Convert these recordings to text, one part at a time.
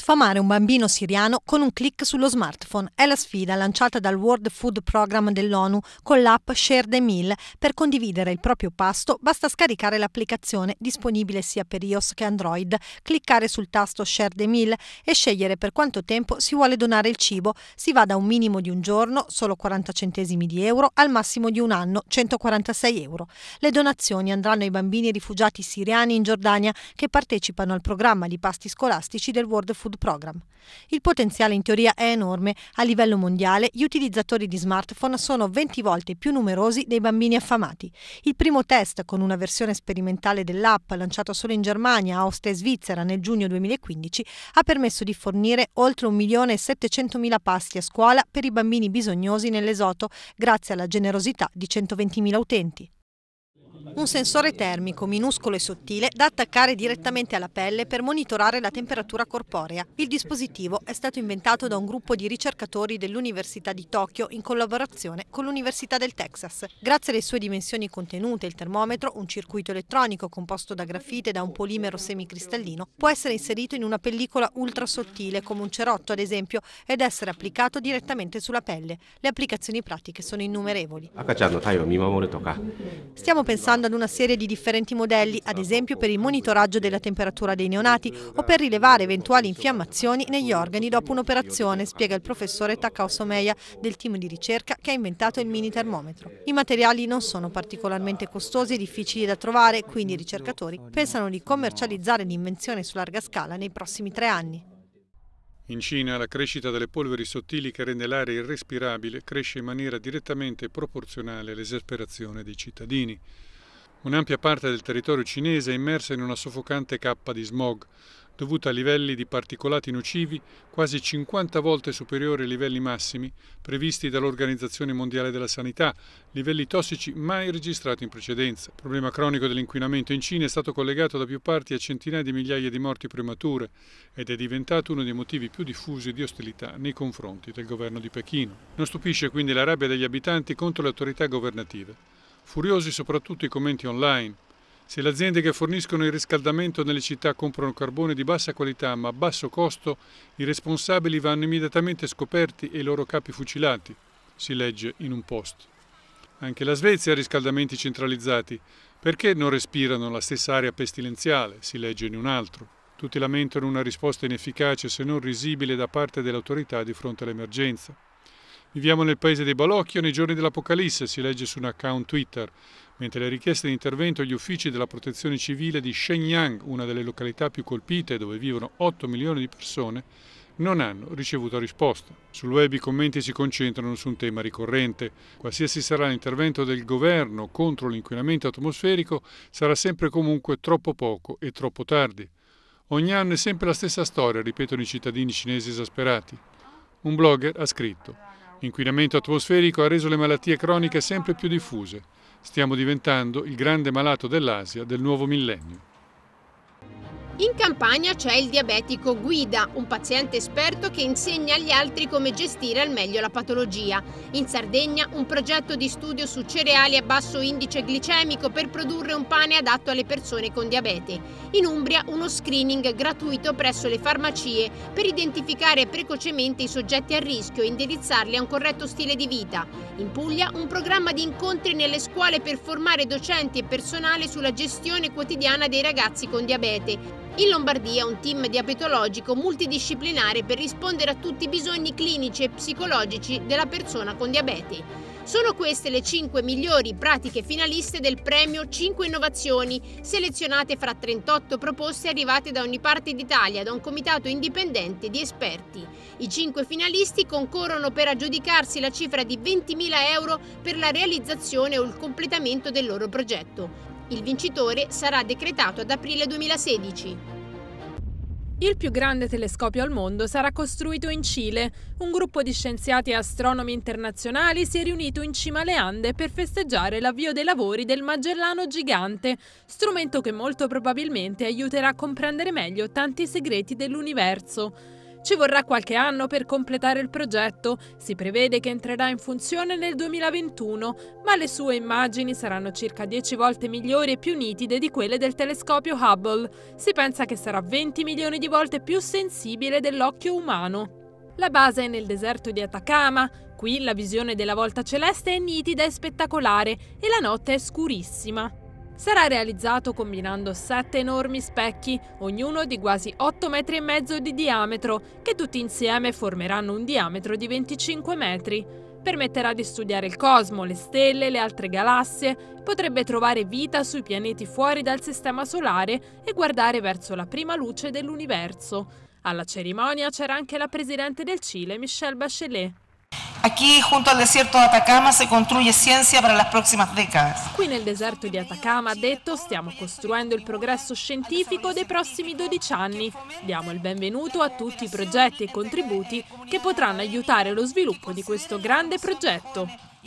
Affamare un bambino siriano con un click sullo smartphone è la sfida lanciata dal World Food Programme dell'ONU con l'app Share the Meal. Per condividere il proprio pasto basta scaricare l'applicazione disponibile sia per iOS che Android, cliccare sul tasto Share the Meal e scegliere per quanto tempo si vuole donare il cibo. Si va da un minimo di un giorno, solo 40 centesimi di euro, al massimo di un anno, 146 euro. Le donazioni andranno ai bambini rifugiati siriani in Giordania che partecipano al programma di pasti scolastici del World Food Programme. Il potenziale in teoria è enorme. A livello mondiale gli utilizzatori di smartphone sono 20 volte più numerosi dei bambini affamati. Il primo test con una versione sperimentale dell'app lanciato solo in Germania, Austria e Svizzera nel giugno 2015 ha permesso di fornire oltre 1.700.000 pasti a scuola per i bambini bisognosi nell'Esoto grazie alla generosità di 120.000 utenti. Un sensore termico minuscolo e sottile da attaccare direttamente alla pelle per monitorare la temperatura corporea. Il dispositivo è stato inventato da un gruppo di ricercatori dell'Università di Tokyo in collaborazione con l'Università del Texas. Grazie alle sue dimensioni contenute, il termometro, un circuito elettronico composto da grafite e da un polimero semicristallino, può essere inserito in una pellicola ultra sottile come un cerotto ad esempio ed essere applicato direttamente sulla pelle. Le applicazioni pratiche sono innumerevoli. Stiamo pensando ad una serie di differenti modelli, ad esempio per il monitoraggio della temperatura dei neonati o per rilevare eventuali infiammazioni negli organi dopo un'operazione, spiega il professore Takao Someya del team di ricerca che ha inventato il mini termometro. I materiali non sono particolarmente costosi e difficili da trovare, quindi i ricercatori pensano di commercializzare l'invenzione su larga scala nei prossimi 3 anni. In Cina la crescita delle polveri sottili che rende l'aria irrespirabile cresce in maniera direttamente proporzionale all'esasperazione dei cittadini. Un'ampia parte del territorio cinese è immersa in una soffocante cappa di smog, dovuta a livelli di particolati nocivi quasi 50 volte superiori ai livelli massimi previsti dall'Organizzazione Mondiale della Sanità, livelli tossici mai registrati in precedenza. Il problema cronico dell'inquinamento in Cina è stato collegato da più parti a centinaia di migliaia di morti premature ed è diventato uno dei motivi più diffusi di ostilità nei confronti del governo di Pechino. Non stupisce quindi la rabbia degli abitanti contro le autorità governative. Furiosi soprattutto i commenti online. Se le aziende che forniscono il riscaldamento nelle città comprano carbone di bassa qualità ma a basso costo, i responsabili vanno immediatamente scoperti e i loro capi fucilati, si legge in un post. Anche la Svezia ha riscaldamenti centralizzati. Perché non respirano la stessa aria pestilenziale, si legge in un altro. Tutti lamentano una risposta inefficace se non risibile da parte delle autorità di fronte all'emergenza. Viviamo nel paese dei balocchi o nei giorni dell'Apocalisse, si legge su un account Twitter, mentre le richieste di intervento agli uffici della protezione civile di Shenyang, una delle località più colpite dove vivono 8 milioni di persone, non hanno ricevuto risposta. Sul web i commenti si concentrano su un tema ricorrente. Qualsiasi sarà l'intervento del governo contro l'inquinamento atmosferico sarà sempre comunque troppo poco e troppo tardi. Ogni anno è sempre la stessa storia, ripetono i cittadini cinesi esasperati. Un blogger ha scritto: l'inquinamento atmosferico ha reso le malattie croniche sempre più diffuse. Stiamo diventando il grande malato dell'Asia del nuovo millennio. In Campania c'è il diabetico Guida, un paziente esperto che insegna agli altri come gestire al meglio la patologia. In Sardegna un progetto di studio su cereali a basso indice glicemico per produrre un pane adatto alle persone con diabete. In Umbria uno screening gratuito presso le farmacie per identificare precocemente i soggetti a rischio e indirizzarli a un corretto stile di vita. In Puglia un programma di incontri nelle scuole per formare docenti e personale sulla gestione quotidiana dei ragazzi con diabete. In Lombardia un team diabetologico multidisciplinare per rispondere a tutti i bisogni clinici e psicologici della persona con diabete. Sono queste le 5 migliori pratiche finaliste del premio 5 Innovazioni, selezionate fra 38 proposte arrivate da ogni parte d'Italia da un comitato indipendente di esperti. I 5 finalisti concorrono per aggiudicarsi la cifra di 20.000 euro per la realizzazione o il completamento del loro progetto. Il vincitore sarà decretato ad aprile 2016. Il più grande telescopio al mondo sarà costruito in Cile. Un gruppo di scienziati e astronomi internazionali si è riunito in cima alle Ande per festeggiare l'avvio dei lavori del Magellano Gigante, strumento che molto probabilmente aiuterà a comprendere meglio tanti segreti dell'universo. Ci vorrà qualche anno per completare il progetto. Si prevede che entrerà in funzione nel 2021, ma le sue immagini saranno circa 10 volte migliori e più nitide di quelle del telescopio Hubble. Si pensa che sarà 20 milioni di volte più sensibile dell'occhio umano. La base è nel deserto di Atacama. Qui la visione della volta celeste è nitida e spettacolare e la notte è scurissima. Sarà realizzato combinando 7 enormi specchi, ognuno di quasi 8,5 metri di diametro, che tutti insieme formeranno un diametro di 25 metri. Permetterà di studiare il cosmo, le stelle, le altre galassie, potrebbe trovare vita sui pianeti fuori dal sistema solare e guardare verso la prima luce dell'universo. Alla cerimonia c'era anche la presidente del Cile, Michelle Bachelet. Aquí, junto al desierto de Atacama, se construye ciencia para las próximas décadas. Qui nel deserto di Atacama, ha detto, stiamo costruendo il progresso scientifico dei prossimi 12 anni. Diamo il benvenuto a tutti i progetti e contributi che potranno aiutare lo sviluppo di questo grande progetto.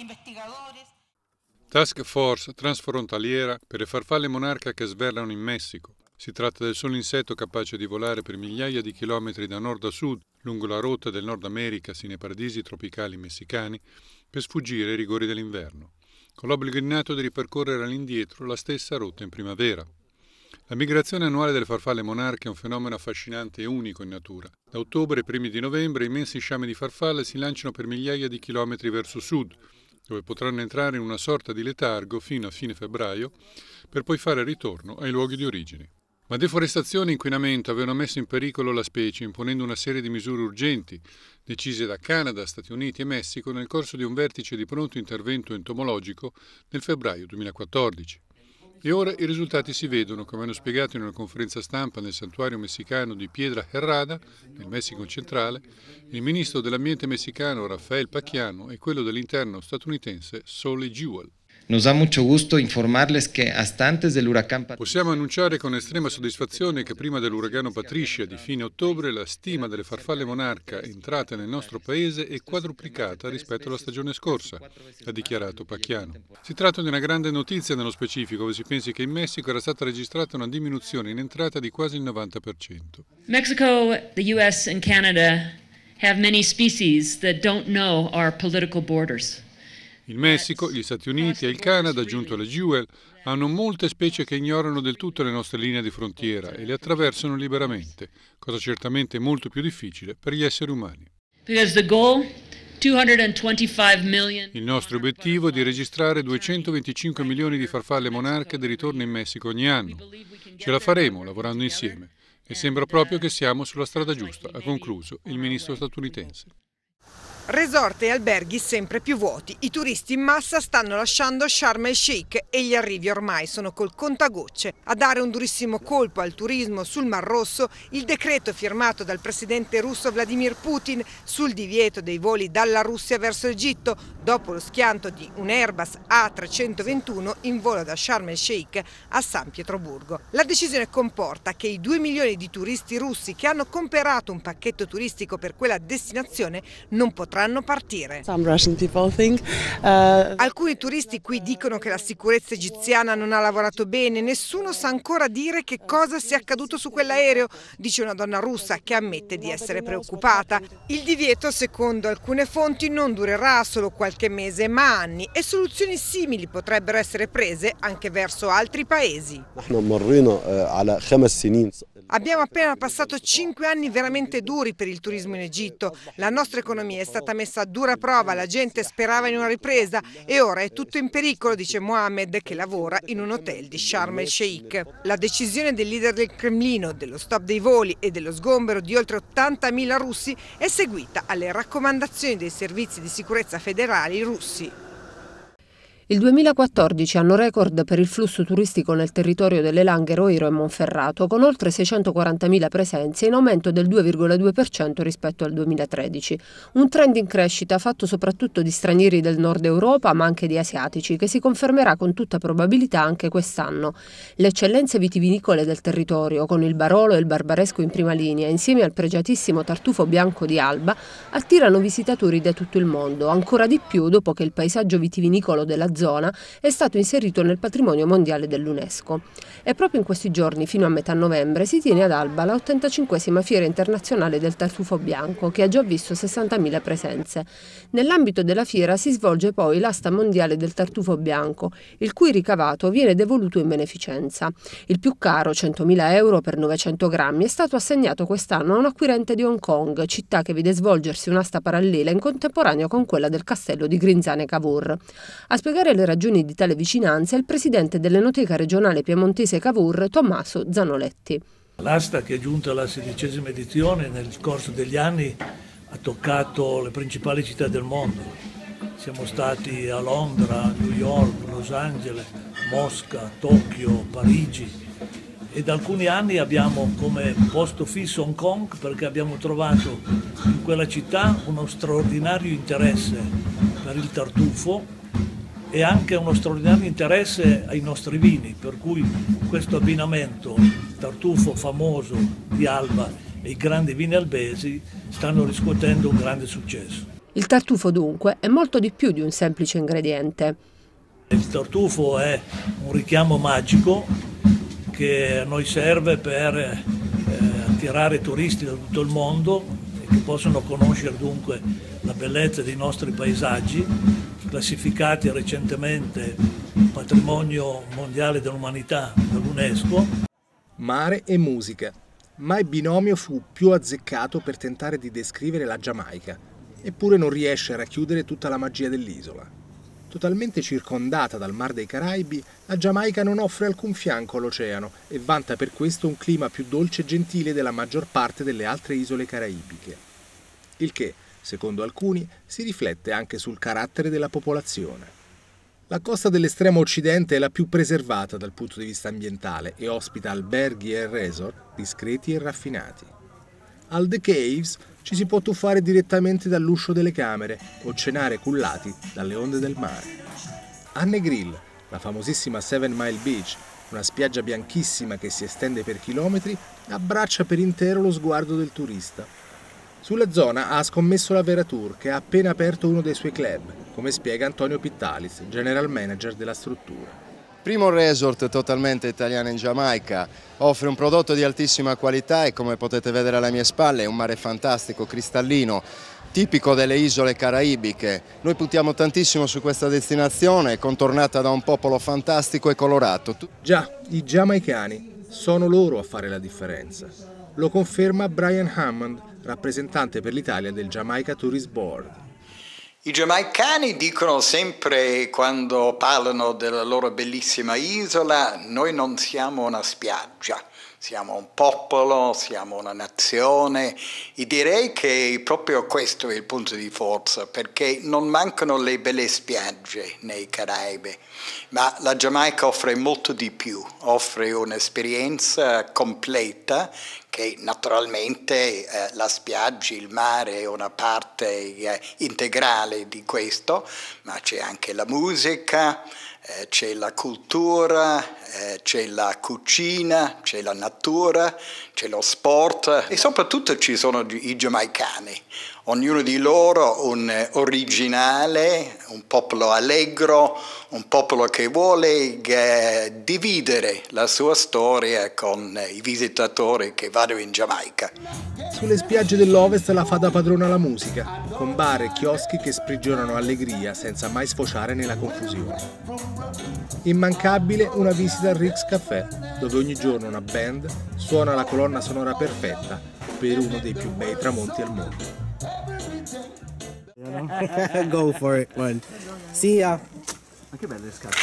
Task Force transfrontaliera per le farfalle monarca che svernano in Messico. Si tratta del solo insetto capace di volare per migliaia di chilometri da nord a sud, lungo la rotta del Nord America sino ai paradisi tropicali messicani, per sfuggire ai rigori dell'inverno, con l'obbligo innato di ripercorrere all'indietro la stessa rotta in primavera. La migrazione annuale delle farfalle monarche è un fenomeno affascinante e unico in natura. Da ottobre ai primi di novembre immensi sciami di farfalle si lanciano per migliaia di chilometri verso sud, dove potranno entrare in una sorta di letargo fino a fine febbraio, per poi fare ritorno ai luoghi di origine. Ma deforestazione e inquinamento avevano messo in pericolo la specie, imponendo una serie di misure urgenti, decise da Canada, Stati Uniti e Messico nel corso di un vertice di pronto intervento entomologico nel febbraio 2014. E ora i risultati si vedono, come hanno spiegato in una conferenza stampa nel santuario messicano di Piedra Herrada, nel Messico centrale, il ministro dell'ambiente messicano Rafael Pacquiao e quello dell'interno statunitense Soli Jewell. Nos da mucho gusto informarles que hasta antes del huracán Patricia. Possiamo annunciare con estrema soddisfazione che prima dell'uragano Patricia di fine ottobre la stima delle farfalle monarca entrate nel nostro paese è quadruplicata rispetto alla stagione scorsa, ha dichiarato Pacquiao. Si tratta di una grande notizia nello specifico, dove si pensi che in Messico era stata registrata una diminuzione in entrata di quasi il 90%. Mexico, the US and Canada have many species that don't know our political borders. Il Messico, gli Stati Uniti e il Canada, aggiunto alla Jewell, hanno molte specie che ignorano del tutto le nostre linee di frontiera e le attraversano liberamente, cosa certamente molto più difficile per gli esseri umani. Il nostro obiettivo è di registrare 225 milioni di farfalle monarche di ritorno in Messico ogni anno. Ce la faremo lavorando insieme e sembra proprio che siamo sulla strada giusta, ha concluso il ministro statunitense. Resort e alberghi sempre più vuoti. I turisti in massa stanno lasciando Sharm el Sheikh e gli arrivi ormai sono col contagocce. A dare un durissimo colpo al turismo sul Mar Rosso il decreto firmato dal presidente russo Vladimir Putin sul divieto dei voli dalla Russia verso l'Egitto dopo lo schianto di un Airbus A321 in volo da Sharm el Sheikh a San Pietroburgo. La decisione comporta che i 2 milioni di turisti russi che hanno comprato un pacchetto turistico per quella destinazione non potranno partire. Alcuni turisti qui dicono che la sicurezza egiziana non ha lavorato bene, nessuno sa ancora dire che cosa sia accaduto su quell'aereo, dice una donna russa che ammette di essere preoccupata. Il divieto, secondo alcune fonti, non durerà solo qualche mese ma anni e soluzioni simili potrebbero essere prese anche verso altri paesi. Abbiamo appena passato 5 anni veramente duri per il turismo in Egitto. La nostra economia è stata messa a dura prova, la gente sperava in una ripresa e ora è tutto in pericolo, dice Mohammed, che lavora in un hotel di Sharm el Sheikh. La decisione del leader del Cremlino, dello stop dei voli e dello sgombero di oltre 80.000 russi è seguita alle raccomandazioni dei servizi di sicurezza federali russi. Il 2014 anno record per il flusso turistico nel territorio delle Langhe, Roiro e Monferrato, con oltre 640.000 presenze, in aumento del 2,2% rispetto al 2013. Un trend in crescita fatto soprattutto di stranieri del nord Europa, ma anche di asiatici, che si confermerà con tutta probabilità anche quest'anno. Le eccellenze vitivinicole del territorio, con il Barolo e il Barbaresco in prima linea, insieme al pregiatissimo tartufo bianco di Alba, attirano visitatori da tutto il mondo, ancora di più dopo che il paesaggio vitivinicolo della zona zona è stato inserito nel patrimonio mondiale dell'UNESCO. E proprio in questi giorni, fino a metà novembre, si tiene ad Alba la 85esima Fiera Internazionale del Tartufo Bianco, che ha già visto 60.000 presenze. Nell'ambito della fiera si svolge poi l'asta mondiale del tartufo bianco, il cui ricavato viene devoluto in beneficenza. Il più caro, 100.000 euro per 900 grammi, è stato assegnato quest'anno a un acquirente di Hong Kong, città che vede svolgersi un'asta parallela in contemporanea con quella del castello di Grinzane Cavour. A spiegare le ragioni di tale vicinanza è il presidente dell'Enoteca regionale piemontese Cavour, Tommaso Zanoletti. L'asta, che è giunta alla 16ª edizione, nel corso degli anni ha toccato le principali città del mondo. Siamo stati a Londra, New York, Los Angeles, Mosca, Tokyo, Parigi, e da alcuni anni abbiamo come posto fisso Hong Kong, perché abbiamo trovato in quella città uno straordinario interesse per il tartufo e anche uno straordinario interesse ai nostri vini, per cui questo abbinamento tartufo famoso di Alba e i grandi vini albesi stanno riscuotendo un grande successo. Il tartufo dunque è molto di più di un semplice ingrediente. Il tartufo è un richiamo magico che a noi serve per attirare turisti da tutto il mondo e che possono conoscere dunque la bellezza dei nostri paesaggi, classificati recentemente Patrimonio Mondiale dell'Umanità dall'UNESCO. Mare e musica. Mai binomio fu più azzeccato per tentare di descrivere la Giamaica, eppure non riesce a racchiudere tutta la magia dell'isola. Totalmente circondata dal Mar dei Caraibi, la Giamaica non offre alcun fianco all'oceano e vanta per questo un clima più dolce e gentile della maggior parte delle altre isole caraibiche. Il che, secondo alcuni, si riflette anche sul carattere della popolazione. La costa dell'estremo occidente è la più preservata dal punto di vista ambientale e ospita alberghi e resort discreti e raffinati. Al The Caves ci si può tuffare direttamente dall'uscio delle camere o cenare cullati dalle onde del mare. A Negril, la famosissima 7 Mile Beach, una spiaggia bianchissima che si estende per chilometri, abbraccia per intero lo sguardo del turista. Sulla zona ha scommesso la Veratur, che ha appena aperto uno dei suoi club, come spiega Antonio Pittalis, general manager della struttura. Primo resort totalmente italiano in Giamaica, offre un prodotto di altissima qualità e, come potete vedere alle mie spalle, è un mare fantastico, cristallino, tipico delle isole caraibiche. Noi puntiamo tantissimo su questa destinazione, contornata da un popolo fantastico e colorato. Già, i giamaicani sono loro a fare la differenza. Lo conferma Brian Hammond, rappresentante per l'Italia del Jamaica Tourist Board. I giamaicani dicono sempre, quando parlano della loro bellissima isola, noi non siamo una spiaggia, siamo un popolo, siamo una nazione, e direi che proprio questo è il punto di forza, perché non mancano le belle spiagge nei Caraibi, ma la Giamaica offre molto di più, offre un'esperienza completa che naturalmente la spiaggia, il mare è una parte integrale di questo, ma c'è anche la musica, c'è la cultura, c'è la cucina, c'è la natura, c'è lo sport e soprattutto ci sono i giamaicani. Ognuno di loro un originale, un popolo allegro, un popolo che vuole dividere la sua storia con i visitatori che vanno in Giamaica. Sulle spiagge dell'Ovest la fa da padrona la musica, con bar e chioschi che sprigionano allegria senza mai sfociare nella confusione. Immancabile una visita al Rick's Café, dove ogni giorno una band suona la colonna sonora perfetta per uno dei più bei tramonti al mondo. Go for it, man. See ya. Ma che belle scarpe.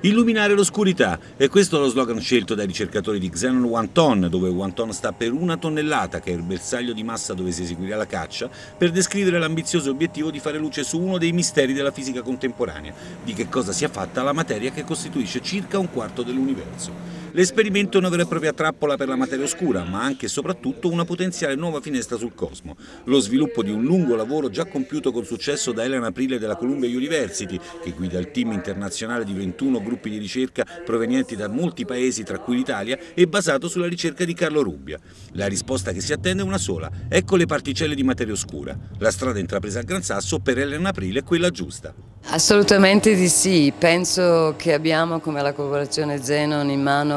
Illuminare l'oscurità, e questo è lo slogan scelto dai ricercatori di Xenon One Ton, dove One Ton sta per 1 tonnellata, che è il bersaglio di massa dove si eseguirà la caccia, per descrivere l'ambizioso obiettivo di fare luce su uno dei misteri della fisica contemporanea, di che cosa sia fatta la materia che costituisce circa 1/4 dell'universo. L'esperimento è una vera e propria trappola per la materia oscura, ma anche e soprattutto una potenziale nuova finestra sul cosmo. Lo sviluppo di un lungo lavoro già compiuto con successo da Ellen Aprile della Columbia University, che guida il team internazionale di 21 gruppi di ricerca provenienti da molti paesi, tra cui l'Italia, e basato sulla ricerca di Carlo Rubbia. La risposta che si attende è una sola: ecco le particelle di materia oscura. La strada intrapresa a Gran Sasso per Ellen Aprile è quella giusta. Assolutamente di sì, penso che abbiamo come la collaborazione Xenon in mano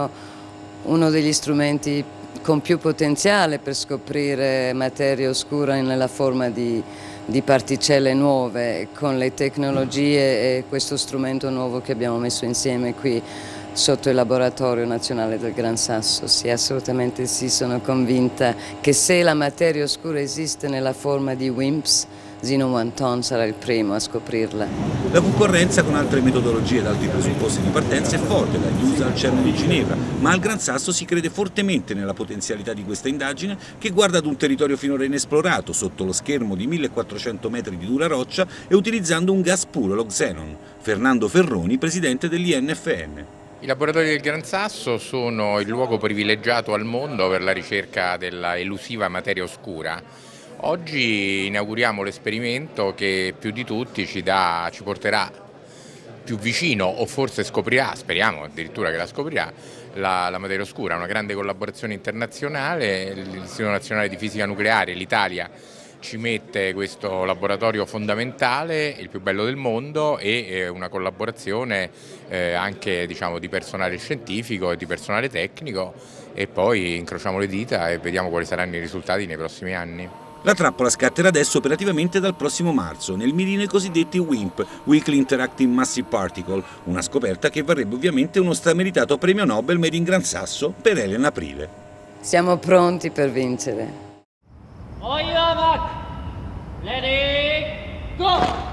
uno degli strumenti con più potenziale per scoprire materia oscura nella forma di particelle nuove, con le tecnologie e questo strumento nuovo che abbiamo messo insieme qui sotto il laboratorio nazionale del Gran Sasso. Sì, assolutamente sì, sono convinta che se la materia oscura esiste nella forma di WIMPs, Xenon One Ton sarà il primo a scoprirla. La concorrenza con altre metodologie ed altri presupposti di partenza è forte, dagli USA al CERN di Ginevra, ma al Gran Sasso si crede fortemente nella potenzialità di questa indagine, che guarda ad un territorio finora inesplorato, sotto lo schermo di 1400 metri di dura roccia e utilizzando un gas puro, lo Xenon. Fernando Ferroni, presidente dell'INFN. I laboratori del Gran Sasso sono il luogo privilegiato al mondo per la ricerca della elusiva materia oscura. Oggi inauguriamo l'esperimento che più di tutti ci porterà più vicino, o forse scoprirà, speriamo addirittura che la scoprirà, la materia oscura. Una grande collaborazione internazionale, l'Istituto Nazionale di Fisica Nucleare, l'Italia, ci mette questo laboratorio fondamentale, il più bello del mondo, e una collaborazione anche, diciamo, di personale scientifico e di personale tecnico, e poi incrociamo le dita e vediamo quali saranno i risultati nei prossimi anni. La trappola scatterà adesso operativamente dal prossimo marzo, nel mirino i cosiddetti WIMP, Weakly Interacting Massive Particle, una scoperta che varrebbe ovviamente uno strameritato premio Nobel made in Gran Sasso per Ellen Aprile. Siamo pronti per vincere. Ready, go!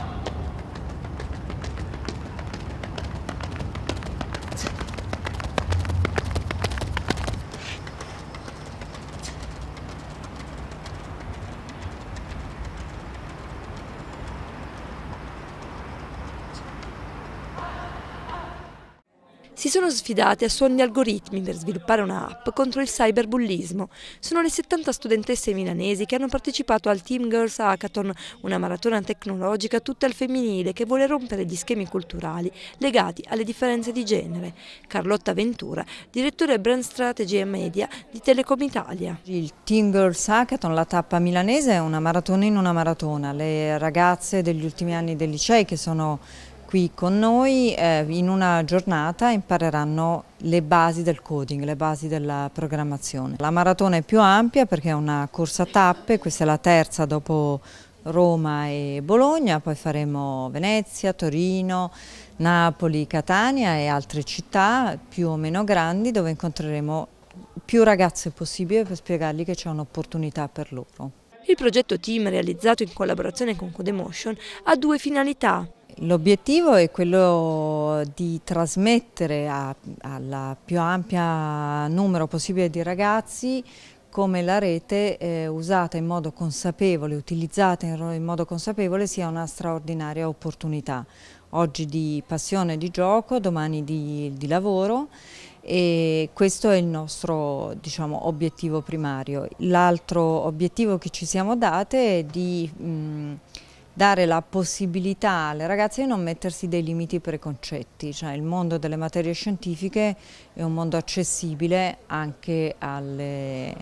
Si sono sfidati a suon di algoritmi per sviluppare un'app contro il cyberbullismo. Sono le 70 studentesse milanesi che hanno partecipato al Team Girls Hackathon, una maratona tecnologica tutta al femminile che vuole rompere gli schemi culturali legati alle differenze di genere. Carlotta Ventura, direttore Brand Strategy e Media di Telecom Italia. Il Team Girls Hackathon, la tappa milanese, è una maratona in una maratona. Le ragazze degli ultimi anni del liceo che sono qui con noi in una giornata impareranno le basi del coding, le basi della programmazione. La maratona è più ampia perché è una corsa a tappe, questa è la terza dopo Roma e Bologna, poi faremo Venezia, Torino, Napoli, Catania e altre città più o meno grandi dove incontreremo più ragazze possibile per spiegargli che c'è un'opportunità per loro. Il progetto Team, realizzato in collaborazione con Codemotion, ha due finalità. L'obiettivo è quello di trasmettere alla più ampia numero possibile di ragazzi come la rete usata in modo consapevole, utilizzata in modo consapevole sia una straordinaria opportunità. Oggi di passione, di gioco, domani di lavoro, e questo è il nostro, diciamo, obiettivo primario. L'altro obiettivo che ci siamo date è di dare la possibilità alle ragazze di non mettersi dei limiti preconcetti, cioè il mondo delle materie scientifiche è un mondo accessibile anche alle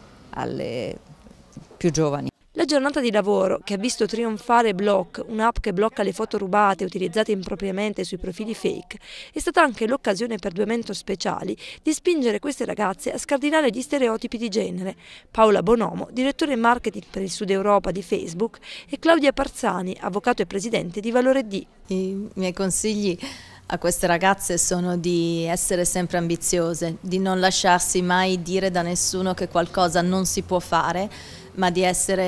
più giovani. La giornata di lavoro, che ha visto trionfare Block, un'app che blocca le foto rubate utilizzate impropriamente sui profili fake, è stata anche l'occasione per due mentor speciali di spingere queste ragazze a scardinare gli stereotipi di genere. Paola Bonomo, direttore marketing per il Sud Europa di Facebook, e Claudia Parzani, avvocato e presidente di Valore D. I miei consigli a queste ragazze sono di essere sempre ambiziose, di non lasciarsi mai dire da nessuno che qualcosa non si può fare, ma di essere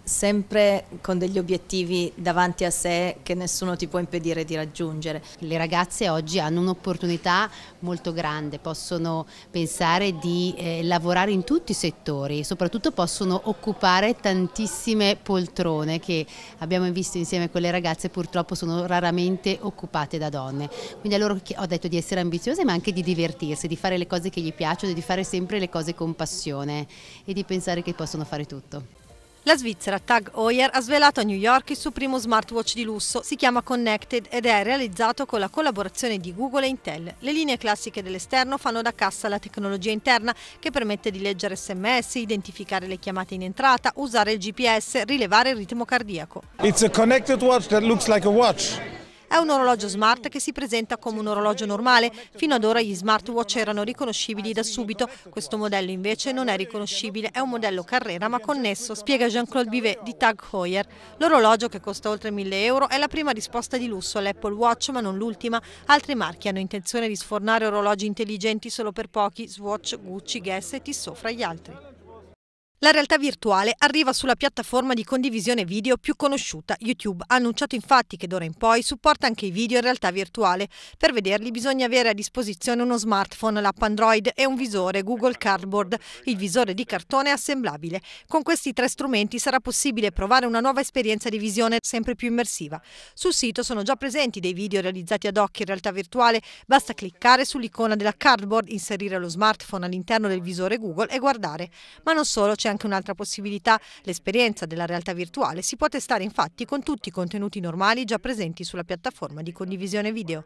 sempre con degli obiettivi davanti a sé che nessuno ti può impedire di raggiungere. Le ragazze oggi hanno un'opportunità molto grande, possono pensare di lavorare in tutti i settori, soprattutto possono occupare tantissime poltrone che abbiamo visto insieme con le ragazze, purtroppo sono raramente occupate da donne. Quindi a loro ho detto di essere ambiziose, ma anche di divertirsi, di fare le cose che gli piacciono, di fare sempre le cose con passione e di pensare che possono fare tutto. La svizzera TAG Heuer ha svelato a New York il suo primo smartwatch di lusso, si chiama Connected ed è realizzato con la collaborazione di Google e Intel. Le linee classiche dell'esterno fanno da cassa alla tecnologia interna che permette di leggere SMS, identificare le chiamate in entrata, usare il GPS, rilevare il ritmo cardiaco. It's a connected watch that looks like a watch. È un orologio smart che si presenta come un orologio normale. Fino ad ora gli smartwatch erano riconoscibili da subito. Questo modello invece non è riconoscibile, è un modello carrera ma connesso, spiega Jean-Claude Bivet di TAG Heuer. L'orologio, che costa oltre 1.000 euro, è la prima risposta di lusso all'Apple Watch, ma non l'ultima. Altri marchi hanno intenzione di sfornare orologi intelligenti solo per pochi, Swatch, Gucci, Guess e Tissot fra gli altri. La realtà virtuale arriva sulla piattaforma di condivisione video più conosciuta, YouTube. Ha annunciato infatti che d'ora in poi supporta anche i video in realtà virtuale. Per vederli bisogna avere a disposizione uno smartphone, l'app Android e un visore Google Cardboard, il visore di cartone assemblabile. Con questi 3 strumenti sarà possibile provare una nuova esperienza di visione sempre più immersiva. Sul sito sono già presenti dei video realizzati ad hoc in realtà virtuale, basta cliccare sull'icona della Cardboard, inserire lo smartphone all'interno del visore Google e guardare. Ma non solo, c'è anche un'altra possibilità, l'esperienza della realtà virtuale si può testare infatti con tutti i contenuti normali già presenti sulla piattaforma di condivisione video.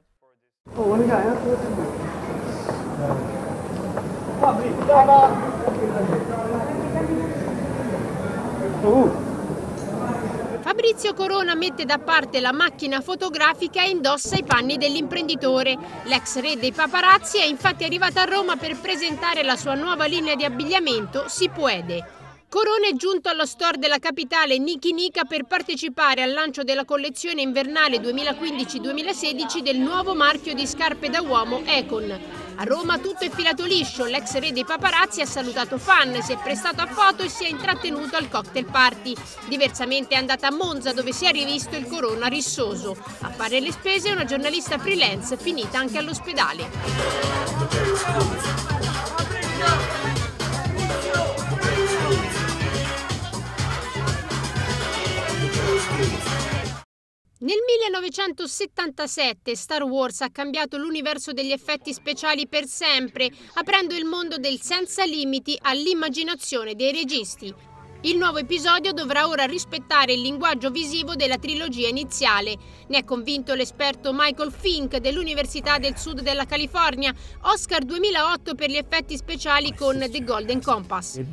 Fabrizio Corona mette da parte la macchina fotografica e indossa i panni dell'imprenditore. L'ex re dei paparazzi è infatti arrivato a Roma per presentare la sua nuova linea di abbigliamento Si Puede. Corona è giunto allo store della capitale Niki Nika per partecipare al lancio della collezione invernale 2015-2016 del nuovo marchio di scarpe da uomo Econ. A Roma tutto è filato liscio, l'ex re dei paparazzi ha salutato fan, si è prestato a foto e si è intrattenuto al cocktail party. Diversamente è andata a Monza dove si è rivisto il Corona rissoso. A fare le spese è una giornalista freelance finita anche all'ospedale. Nel 1977 Star Wars ha cambiato l'universo degli effetti speciali per sempre, aprendo il mondo del senza limiti all'immaginazione dei registi. Il nuovo episodio dovrà ora rispettare il linguaggio visivo della trilogia iniziale. Ne è convinto l'esperto Michael Fink dell'Università del Sud della California, Oscar 2008 per gli effetti speciali con The Golden Compass.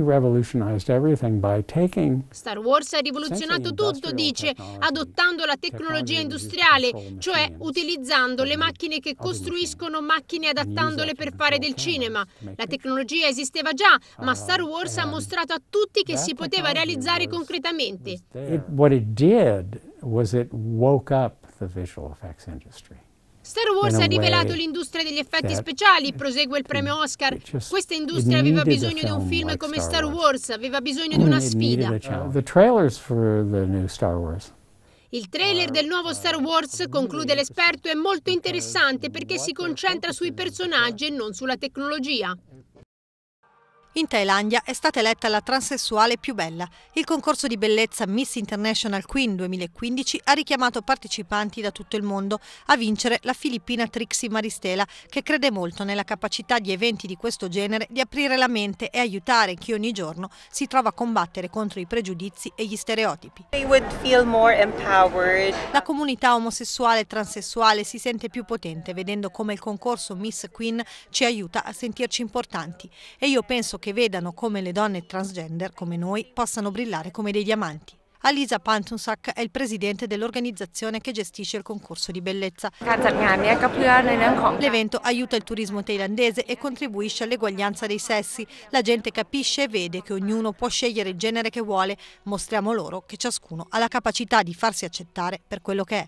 Star Wars ha rivoluzionato tutto, dice, adottando la tecnologia industriale, cioè utilizzando le macchine che costruiscono macchine adattandole per fare del cinema. La tecnologia esisteva già, ma Star Wars ha mostrato a tutti che si poteva realizzare concretamente. Star Wars ha rivelato l'industria degli effetti speciali, prosegue il premio Oscar. Questa industria aveva bisogno di un film come Star Wars, aveva bisogno di una sfida. Il trailer del nuovo Star Wars, conclude l'esperto, è molto interessante perché si concentra sui personaggi e non sulla tecnologia. In Thailandia è stata eletta la transessuale più bella. Il concorso di bellezza Miss International Queen 2015 ha richiamato partecipanti da tutto il mondo. A vincere la filippina Trixie Maristela, che crede molto nella capacità di eventi di questo genere di aprire la mente e aiutare chi ogni giorno si trova a combattere contro i pregiudizi e gli stereotipi. La comunità omosessuale e transessuale si sente più potente vedendo come il concorso Miss Queen ci aiuta a sentirci importanti, e io penso che vedano come le donne transgender, come noi, possano brillare come dei diamanti. Alisa Pantunsak è il presidente dell'organizzazione che gestisce il concorso di bellezza. L'evento aiuta il turismo thailandese e contribuisce all'eguaglianza dei sessi. La gente capisce e vede che ognuno può scegliere il genere che vuole. Mostriamo loro che ciascuno ha la capacità di farsi accettare per quello che è.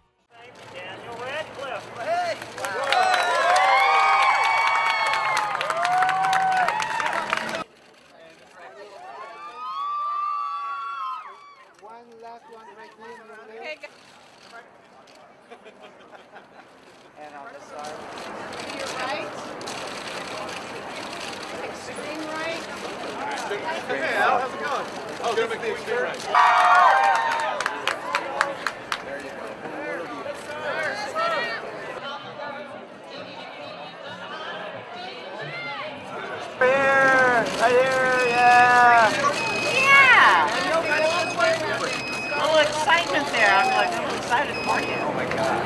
Excitement there. I'm excited for you. Oh my God.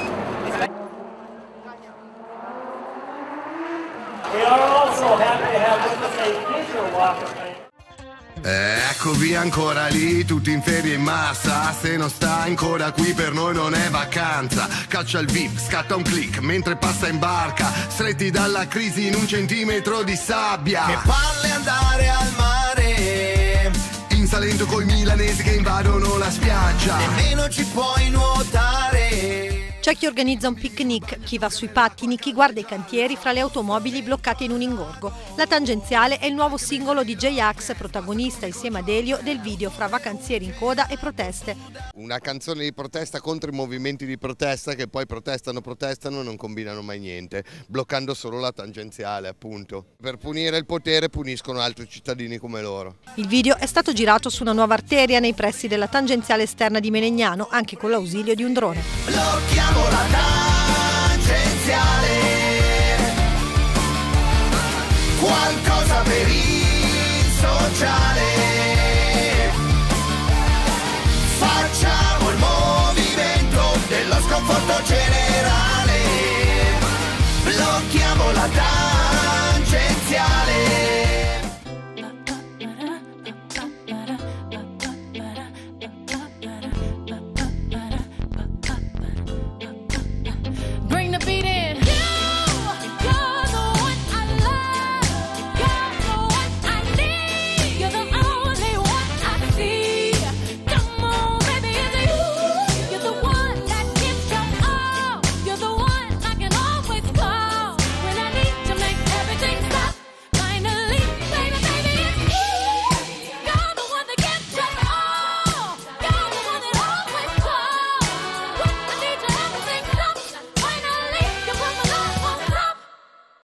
We are also happy to have with us a picture walk of fame. Eccovi ancora lì, tutti in ferie in massa. Se non sta ancora qui per noi non è vacanza. Caccia il VIP, scatta un click mentre passa in barca, stretti dalla crisi in un centimetro di sabbia. Che palle andare al mare, in Salento coi milanesi che invadono la spiaggia. Nemmeno ci puoi nuotare. C'è chi organizza un picnic, chi va sui pattini, chi guarda i cantieri fra le automobili bloccate in un ingorgo. La tangenziale è il nuovo singolo di J-Ax, protagonista insieme ad Elio del video fra vacanzieri in coda e proteste. Una canzone di protesta contro i movimenti di protesta che poi protestano e non combinano mai niente, bloccando solo la tangenziale, appunto. Per punire il potere puniscono altri cittadini come loro. Il video è stato girato su una nuova arteria nei pressi della tangenziale esterna di Menegnano, anche con l'ausilio di un drone. La tangenziale, qualcosa per il sociale, facciamo il movimento dello sconforto generale.